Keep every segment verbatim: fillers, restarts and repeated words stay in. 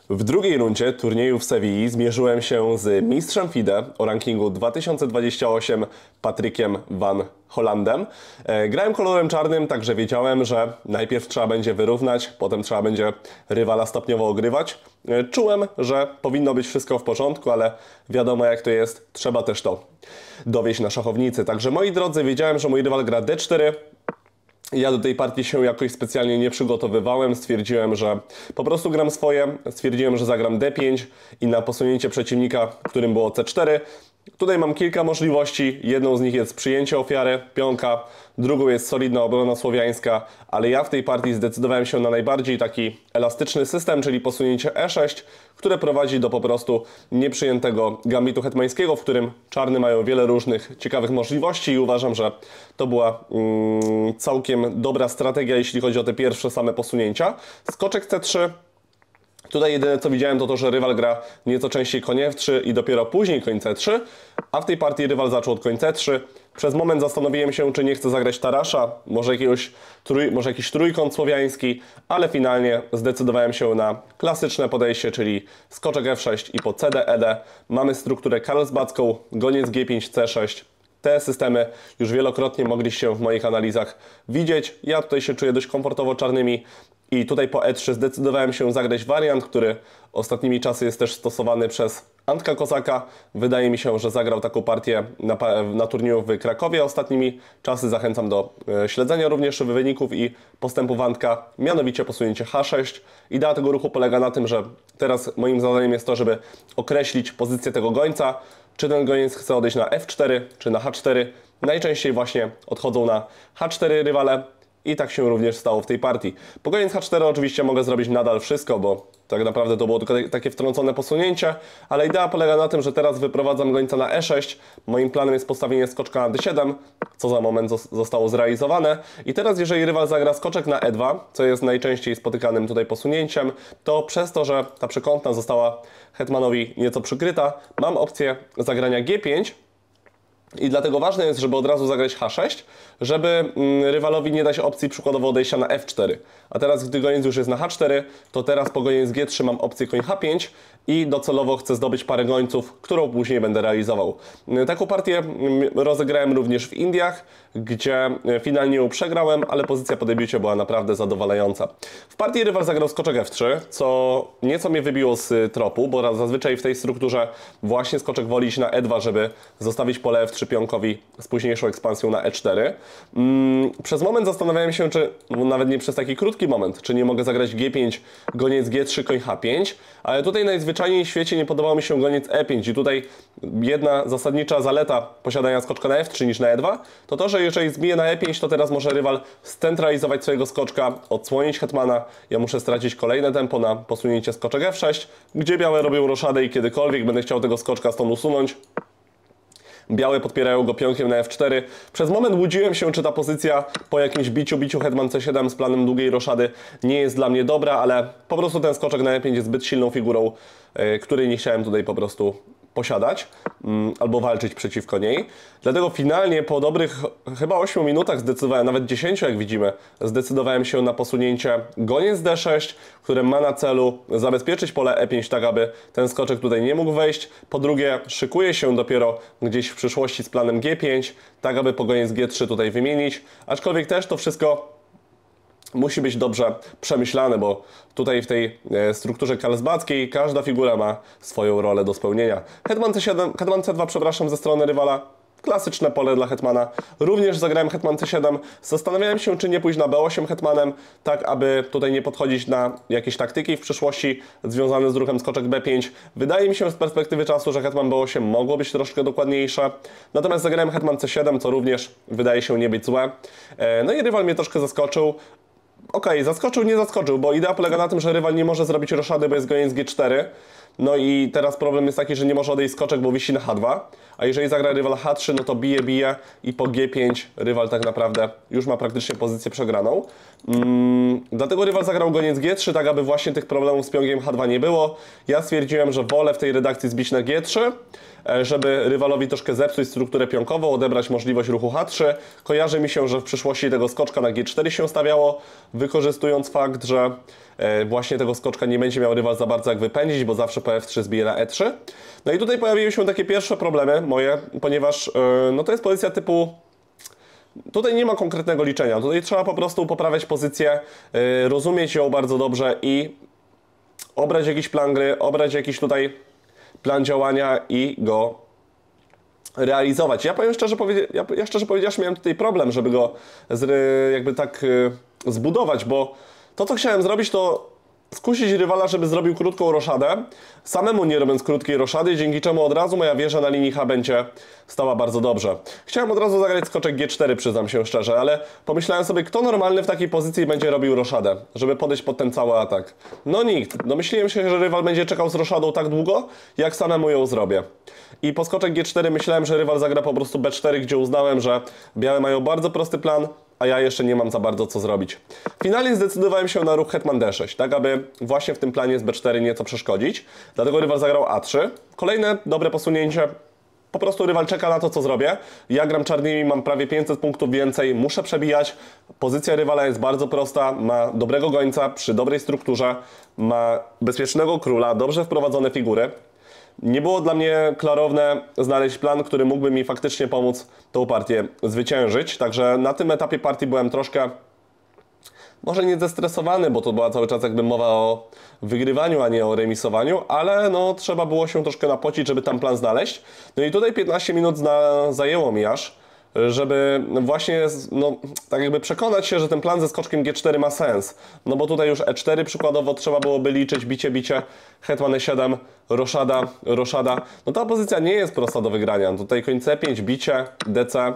W drugiej rundzie turnieju w Sewilli zmierzyłem się z mistrzem F I D E o rankingu dwa tysiące dwadzieścia osiem Patrykiem Van Hollandem. E, grałem kolorem czarnym, także wiedziałem, że najpierw trzeba będzie wyrównać, potem trzeba będzie rywala stopniowo ogrywać. E, czułem, że powinno być wszystko w porządku, ale wiadomo jak to jest, trzeba też to dowieść na szachownicy. Także moi drodzy, wiedziałem, że mój rywal gra D cztery. Ja do tej partii się jakoś specjalnie nie przygotowywałem, stwierdziłem, że po prostu gram swoje, stwierdziłem, że zagram D pięć i na posunięcie przeciwnika, którym było C cztery. Tutaj mam kilka możliwości, jedną z nich jest przyjęcie ofiary, pionka, drugą jest solidna obrona słowiańska, ale ja w tej partii zdecydowałem się na najbardziej taki elastyczny system, czyli posunięcie E sześć, które prowadzi do po prostu nieprzyjętego gambitu hetmańskiego, w którym czarny mają wiele różnych ciekawych możliwości i uważam, że to była mm, całkiem dobra strategia, jeśli chodzi o te pierwsze same posunięcia. Skoczek C trzy. Tutaj jedyne co widziałem to to, że rywal gra nieco częściej koń F trzy i dopiero później koń C trzy, a w tej partii rywal zaczął od koń C trzy. Przez moment zastanowiłem się, czy nie chcę zagrać tarasza, może, jakiegoś trój, może jakiś trójkąt słowiański, ale finalnie zdecydowałem się na klasyczne podejście, czyli skoczek F sześć i po C D E D. Mamy strukturę karlsbadzką, goniec G pięć C sześć. Te systemy już wielokrotnie mogliście w moich analizach widzieć. Ja tutaj się czuję dość komfortowo czarnymi i tutaj po E trzy zdecydowałem się zagrać wariant, który ostatnimi czasy jest też stosowany przez Antka Kozaka. Wydaje mi się, że zagrał taką partię na, na turnieju w Krakowie ostatnimi czasy. Zachęcam do e, śledzenia również wyników i postępów Antka, mianowicie posunięcie H sześć. Idea tego ruchu polega na tym, że teraz moim zadaniem jest to, żeby określić pozycję tego gońca. Czy ten goniec chce odejść na F cztery, czy na H cztery. Najczęściej właśnie odchodzą na H cztery rywale i tak się również stało w tej partii. Po goniec H cztery oczywiście mogę zrobić nadal wszystko, bo tak naprawdę to było tylko takie wtrącone posunięcie, ale idea polega na tym, że teraz wyprowadzam gońca na E sześć. Moim planem jest postawienie skoczka na D siedem, co za moment zostało zrealizowane. I teraz jeżeli rywal zagra skoczek na E dwa, co jest najczęściej spotykanym tutaj posunięciem, to przez to, że ta przekątna została hetmanowi nieco przykryta, mam opcję zagrania G pięć. I dlatego ważne jest, żeby od razu zagrać H sześć, żeby mm, rywalowi nie dać opcji przykładowo odejścia na F cztery. A teraz, gdy goniec już jest na H cztery, to teraz po goniec G trzy mam opcję koń H pięć i docelowo chcę zdobyć parę gońców, którą później będę realizował. Taką partię rozegrałem również w Indiach, gdzie finalnie ją przegrałem, ale pozycja po debiucie była naprawdę zadowalająca. W partii rywal zagrał skoczek F trzy, co nieco mnie wybiło z tropu, bo zazwyczaj w tej strukturze właśnie skoczek woli iść na E dwa, żeby zostawić pole F trzy pionkowi z późniejszą ekspansją na E cztery. Przez moment zastanawiałem się, czy, no nawet nie przez taki krótki moment, czy nie mogę zagrać G pięć, goniec G trzy, koń H pięć, ale tutaj najzwyczajniej w świecie nie podobał mi się goniec E pięć i tutaj jedna zasadnicza zaleta posiadania skoczka na F trzy niż na E dwa, to to, że jeżeli zbije na E pięć, to teraz może rywal scentralizować swojego skoczka, odsłonić hetmana, ja muszę stracić kolejne tempo na posunięcie skoczek F sześć, gdzie białe robią roszadę i kiedykolwiek będę chciał tego skoczka stąd usunąć, białe podpierają go pionkiem na F cztery. Przez moment łudziłem się, czy ta pozycja po jakimś biciu, biciu hetman C siedem z planem długiej roszady nie jest dla mnie dobra, ale po prostu ten skoczek na E pięć jest zbyt silną figurą, yy, której nie chciałem tutaj po prostu posiadać yy, albo walczyć przeciwko niej. Dlatego finalnie po dobrych chyba ośmiu minutach zdecydowałem, nawet dziesięciu jak widzimy, zdecydowałem się na posunięcie goniec D sześć, które ma na celu zabezpieczyć pole E pięć tak, aby ten skoczek tutaj nie mógł wejść. Po drugie, szykuje się dopiero gdzieś w przyszłości z planem G pięć, tak aby po goniec G trzy tutaj wymienić. Aczkolwiek też to wszystko musi być dobrze przemyślane, bo tutaj w tej strukturze karlsbadzkiej każda figura ma swoją rolę do spełnienia. Hetman C siedem, hetman C dwa, przepraszam, ze strony rywala. Klasyczne pole dla hetmana. Również zagrałem hetman C siedem. Zastanawiałem się, czy nie pójść na B osiem hetmanem, tak aby tutaj nie podchodzić na jakieś taktyki w przyszłości związane z ruchem skoczek B pięć. Wydaje mi się z perspektywy czasu, że hetman B osiem mogło być troszkę dokładniejsze. Natomiast zagrałem hetman C siedem, co również wydaje się nie być złe. No i rywal mnie troszkę zaskoczył. Okej, okay, zaskoczył, nie zaskoczył, bo idea polega na tym, że rywal nie może zrobić roszady, bo jest goniec G cztery. No i teraz problem jest taki, że nie może odejść skoczek, bo wisi na H dwa. A jeżeli zagra rywal H trzy, no to bije, bije i po G pięć rywal tak naprawdę już ma praktycznie pozycję przegraną. Mm, dlatego rywal zagrał goniec G trzy, tak aby właśnie tych problemów z pionkiem H dwa nie było. Ja stwierdziłem, że wolę w tej redakcji zbić na G trzy, żeby rywalowi troszkę zepsuć strukturę pionkową, odebrać możliwość ruchu H trzy. Kojarzy mi się, że w przyszłości tego skoczka na G cztery się stawiało, wykorzystując fakt, że właśnie tego skoczka nie będzie miał rywal za bardzo jak wypędzić, bo zawsze po F trzy zbije na E trzy. No i tutaj pojawiły się takie pierwsze problemy moje, ponieważ no to jest pozycja typu... Tutaj nie ma konkretnego liczenia, tutaj trzeba po prostu poprawiać pozycję, rozumieć ją bardzo dobrze i obrać jakiś plan gry, obrać jakiś tutaj plan działania i go realizować. Ja powiem szczerze, ja, ja szczerze powiedziawszy miałem tutaj problem, żeby go z, jakby tak zbudować, bo to, co chciałem zrobić, to skusić rywala, żeby zrobił krótką roszadę, samemu nie robiąc krótkiej roszady, dzięki czemu od razu moja wieża na linii H będzie stała bardzo dobrze. Chciałem od razu zagrać skoczek G cztery, przyznam się szczerze, ale pomyślałem sobie, kto normalny w takiej pozycji będzie robił roszadę, żeby podejść pod ten cały atak. No nikt. Domyśliłem się, że rywal będzie czekał z roszadą tak długo, jak samemu ją zrobię. I po skoczek G cztery myślałem, że rywal zagra po prostu B cztery, gdzie uznałem, że białe mają bardzo prosty plan, a ja jeszcze nie mam za bardzo co zrobić. Finalnie zdecydowałem się na ruch hetman D sześć, tak aby właśnie w tym planie z B cztery nieco przeszkodzić. Dlatego rywal zagrał A trzy. Kolejne dobre posunięcie. Po prostu rywal czeka na to, co zrobię. Ja gram czarnymi, mam prawie pięćset punktów więcej, muszę przebijać. Pozycja rywala jest bardzo prosta, ma dobrego gońca przy dobrej strukturze, ma bezpiecznego króla, dobrze wprowadzone figury. Nie było dla mnie klarowne znaleźć plan, który mógłby mi faktycznie pomóc tą partię zwyciężyć. Także na tym etapie partii byłem troszkę, może nie zestresowany, bo to była cały czas jakby mowa o wygrywaniu, a nie o remisowaniu, ale no trzeba było się troszkę napocić, żeby tam plan znaleźć. No i tutaj piętnaście minut zna, zajęło mi aż, żeby właśnie no, tak jakby przekonać się, że ten plan ze skoczkiem G cztery ma sens. No bo tutaj już E cztery przykładowo trzeba byłoby liczyć, bicie, bicie, hetman E siedem, roszada, roszada. No ta pozycja nie jest prosta do wygrania. Tutaj koń C pięć, bicie, D C.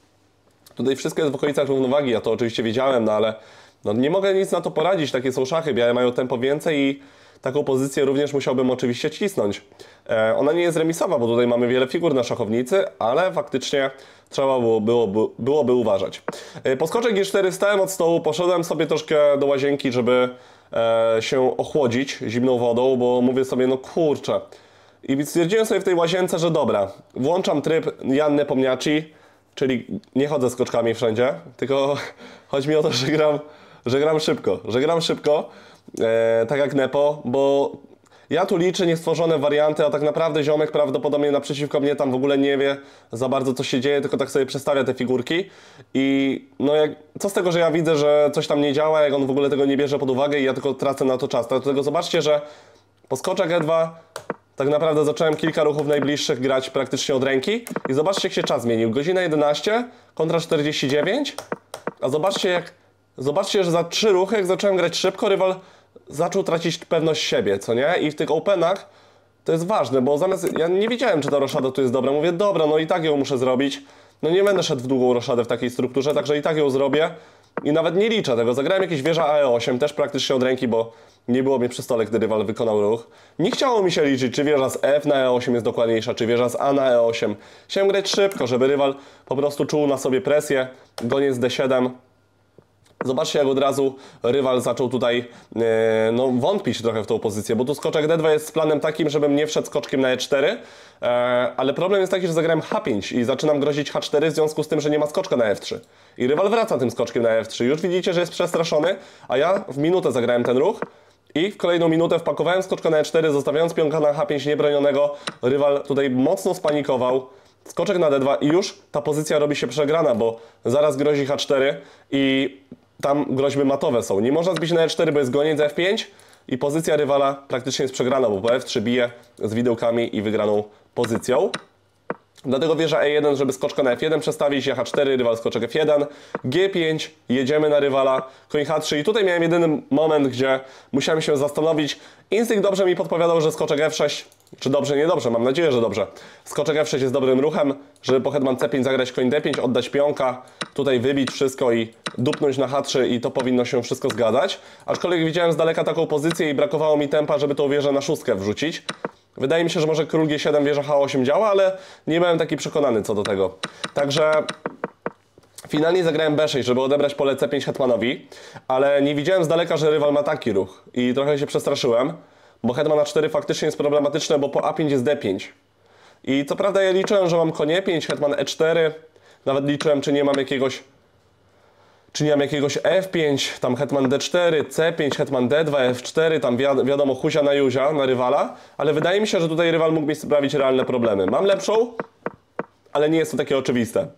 Tutaj wszystko jest w okolicach równowagi, ja to oczywiście wiedziałem, no ale no, nie mogę nic na to poradzić, takie są szachy, białe mają tempo więcej i taką pozycję również musiałbym oczywiście cisnąć. E, ona nie jest remisowa, bo tutaj mamy wiele figur na szachownicy, ale faktycznie trzeba było, byłoby, byłoby uważać. E, po skoczek G cztery stałem od stołu, poszedłem sobie troszkę do łazienki, żeby e, się ochłodzić zimną wodą, bo mówię sobie, no kurczę. I stwierdziłem sobie w tej łazience, że dobra, włączam tryb Janny Pomniaci, czyli nie chodzę skoczkami wszędzie, tylko chodzi mi o to, że gram, że gram szybko, że gram szybko, e, tak jak Nepo, bo ja tu liczę niestworzone warianty, a tak naprawdę ziomek prawdopodobnie naprzeciwko mnie tam w ogóle nie wie za bardzo, co się dzieje, tylko tak sobie przestawia te figurki. I no jak, co z tego, że ja widzę, że coś tam nie działa, jak on w ogóle tego nie bierze pod uwagę i ja tylko tracę na to czas. Dlatego zobaczcie, że po skoczek E dwa tak naprawdę zacząłem kilka ruchów najbliższych grać praktycznie od ręki i zobaczcie, jak się czas zmienił. Godzina jedenaście kontra czterdzieści dziewięć, a zobaczcie, jak, zobaczcie, że za trzy ruchy, jak zacząłem grać szybko, rywal zaczął tracić pewność siebie, co nie? I w tych openach to jest ważne, bo zamiast, ja nie wiedziałem, czy ta roszada tu jest dobra, mówię, dobra, no i tak ją muszę zrobić, no nie będę szedł w długą roszadę w takiej strukturze, także i tak ją zrobię i nawet nie liczę tego, zagrałem jakieś wieża A E osiem, też praktycznie od ręki, bo nie było mnie przy stole, gdy rywal wykonał ruch. Nie chciało mi się liczyć, czy wieża z F na E osiem jest dokładniejsza, czy wieża z A na E osiem. Chciałem grać szybko, żeby rywal po prostu czuł na sobie presję, goniec D siedem. Zobaczcie, jak od razu rywal zaczął tutaj e, no, wątpić trochę w tą pozycję, bo tu skoczek D dwa jest z planem takim, żebym nie wszedł skoczkiem na E cztery, e, ale problem jest taki, że zagrałem H pięć i zaczynam grozić H cztery w związku z tym, że nie ma skoczka na F trzy. I rywal wraca tym skoczkiem na F trzy. Już widzicie, że jest przestraszony, a ja w minutę zagrałem ten ruch i w kolejną minutę wpakowałem skoczka na E cztery, zostawiając pionka na H pięć niebronionego. Rywal tutaj mocno spanikował. Skoczek na D dwa i już ta pozycja robi się przegrana, bo zaraz grozi H cztery i tam groźby matowe są. Nie można zbić na E cztery, bo jest goniec F pięć i pozycja rywala praktycznie jest przegrana, bo po F trzy bije z widełkami i wygraną pozycją. Dlatego wieża E jeden, żeby skoczka na F jeden przestawić, ja H cztery, rywal skoczek F jeden, G pięć, jedziemy na rywala, koń H trzy i tutaj miałem jedyny moment, gdzie musiałem się zastanowić. Instynkt dobrze mi podpowiadał, że skoczek F sześć, czy dobrze, nie dobrze, mam nadzieję, że dobrze. Skoczek F sześć jest dobrym ruchem, żeby po hetman C pięć zagrać koń D pięć, oddać pionka, tutaj wybić wszystko i dupnąć na H trzy i to powinno się wszystko zgadzać. Aczkolwiek widziałem z daleka taką pozycję i brakowało mi tempa, żeby tą wieżę na szóstkę wrzucić. Wydaje mi się, że może król G siedem, wieża H osiem działa, ale nie byłem taki przekonany co do tego. Także finalnie zagrałem B sześć, żeby odebrać pole C pięć hetmanowi, ale nie widziałem z daleka, że rywal ma taki ruch i trochę się przestraszyłem, bo hetman A cztery faktycznie jest problematyczne, bo po A pięć jest D pięć. I co prawda ja liczyłem, że mam koń E pięć, hetman E cztery, nawet liczyłem, czy nie mam jakiegoś czy nie mam jakiegoś F pięć, tam hetman D cztery, C pięć, hetman D dwa, F cztery, tam wi wiadomo, huzia na juzia, na rywala, ale wydaje mi się, że tutaj rywal mógł mi sprawić realne problemy. Mam lepszą, ale nie jest to takie oczywiste.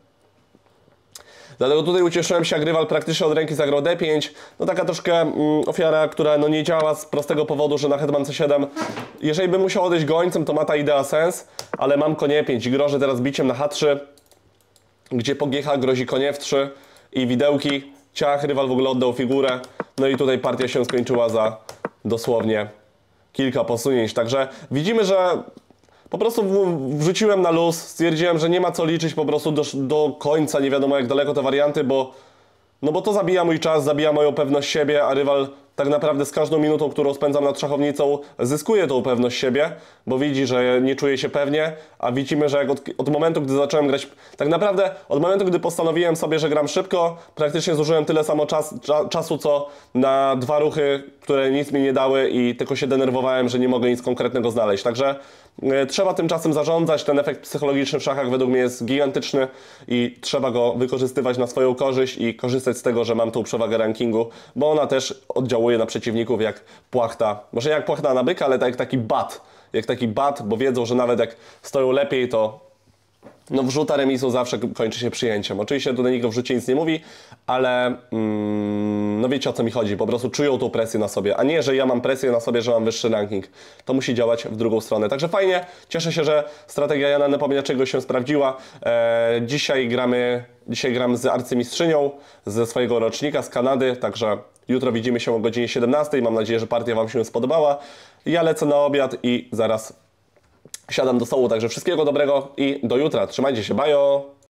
Dlatego tutaj ucieszyłem się, jak rywal praktycznie od ręki zagrał D pięć. No taka troszkę mm, ofiara, która no nie działa z prostego powodu, że na hetman C siedem, jeżeli bym musiał odejść gońcem, to ma ta idea sens, ale mam koń E pięć i grożę teraz biciem na H trzy, gdzie po G H grozi koń F trzy i widełki, ciach, rywal w ogóle oddał figurę. No i tutaj partia się skończyła za dosłownie kilka posunięć. Także widzimy, że po prostu wrzuciłem na luz, stwierdziłem, że nie ma co liczyć po prostu do, do końca, nie wiadomo jak daleko te warianty, bo, no bo to zabija mój czas, zabija moją pewność siebie, a rywal tak naprawdę z każdą minutą, którą spędzam nad szachownicą, zyskuje tą pewność siebie, bo widzi, że nie czuje się pewnie, a widzimy, że jak od, od momentu, gdy zacząłem grać, tak naprawdę od momentu, gdy postanowiłem sobie, że gram szybko, praktycznie zużyłem tyle samo czas, cza, czasu, co na dwa ruchy, które nic mi nie dały i tylko się denerwowałem, że nie mogę nic konkretnego znaleźć. Także y, trzeba tym czasem zarządzać, ten efekt psychologiczny w szachach według mnie jest gigantyczny i trzeba go wykorzystywać na swoją korzyść i korzystać z tego, że mam tą przewagę rankingu, bo ona też oddziałuje na przeciwników jak płachta, może jak płachta na byka, ale tak jak taki bat, jak taki bat, bo wiedzą, że nawet jak stoją lepiej, to no wrzuta remisu zawsze kończy się przyjęciem. Oczywiście tutaj nikt o wrzucie nic nie mówi, ale mm, no wiecie o co mi chodzi, po prostu czują tą presję na sobie, a nie, że ja mam presję na sobie, że mam wyższy ranking. To musi działać w drugą stronę. Także fajnie, cieszę się, że strategia Jana Nepomniaczego się sprawdziła. Eee, dzisiaj gramy, dzisiaj gram z arcymistrzynią ze swojego rocznika z Kanady, także jutro widzimy się o godzinie siedemnastej. Mam nadzieję, że partia Wam się spodobała. Ja lecę na obiad i zaraz siadam do stołu. Także wszystkiego dobrego i do jutra. Trzymajcie się, bajo!